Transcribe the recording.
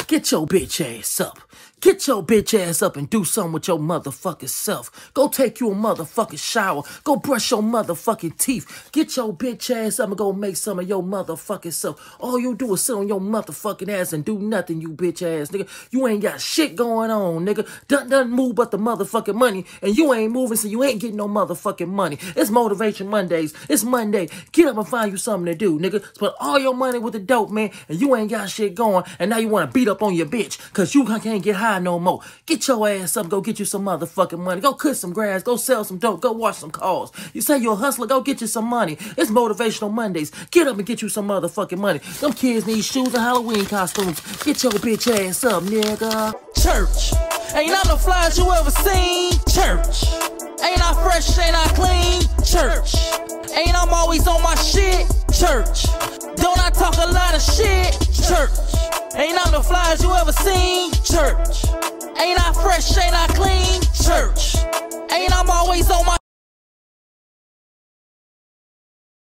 Get your bitch ass up. Get your bitch ass up and do something with your motherfucking self. Go take you a motherfucking shower. Go brush your motherfucking teeth. Get your bitch ass up and go make some of your motherfucking self. All you do is sit on your motherfucking ass and do nothing, you bitch ass nigga. You ain't got shit going on, nigga. Doesn't move but the motherfucking money. And you ain't moving, so you ain't getting no motherfucking money. It's Motivation Mondays. It's Monday. Get up and find you something to do, nigga. Spend all your money with the dope, man, and you ain't got shit going. And now you want to beat up on your bitch because you can't get high no more. Get your ass up, go get you some motherfucking money. Go cut some grass, go sell some dope, go wash some cars. You say you're a hustler, go get you some money. It's Motivational Mondays. Get up and get you some motherfucking money. Them kids need shoes and Halloween costumes. Get your bitch ass up, nigga. Church. Ain't I the flies you ever seen? Church. Ain't I fresh, ain't I clean? Church. Ain't I'm always on my shit? Church. Don't I talk a lot of shit? Church. Ain't I the flies you ever seen? Church. Ain't I fresh, ain't I clean? Church. Ain't I'm always on my